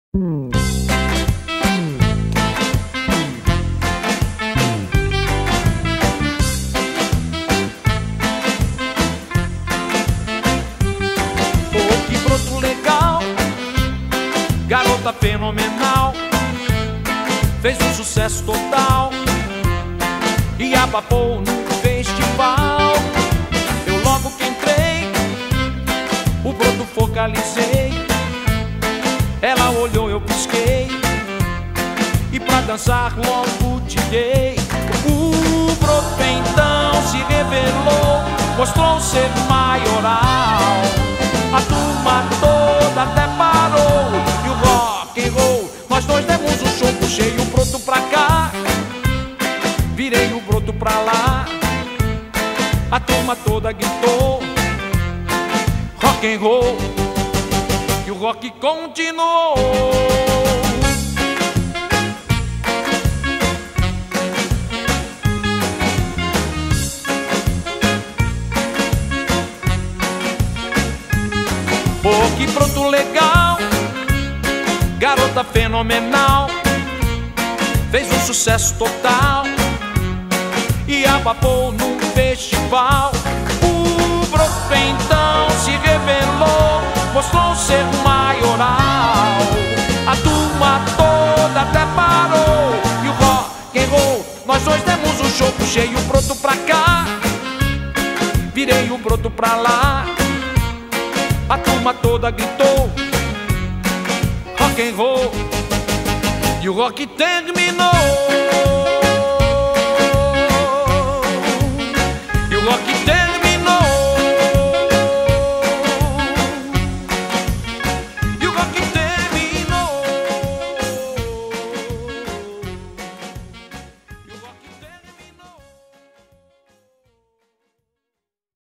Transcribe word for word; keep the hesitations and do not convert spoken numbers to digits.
Que broto legal, garota fenomenal, fez um sucesso total e abafou no festival. Eu logo que entrei, o broto focalizei. Ela olhou, eu pisquei, e pra dançar logo te dei. O broto então se revelou, mostrou ser maioral. A turma toda até parou, e o rock and roll, nós dois demos um show. Puxei o broto pra cá, virei o broto pra lá. A turma toda gritou rock and roll, e o rock continuou. Oh, que broto legal, garota fenomenal, fez um sucesso total e abafou num festival. O broto então se revelou, mostrou ser maioral. A turma toda até parou, e o rock and roll, nós dois demos um show. Puxei o broto pra cá, virei o broto pra lá. A turma toda gritou rock and roll, e o rock terminou.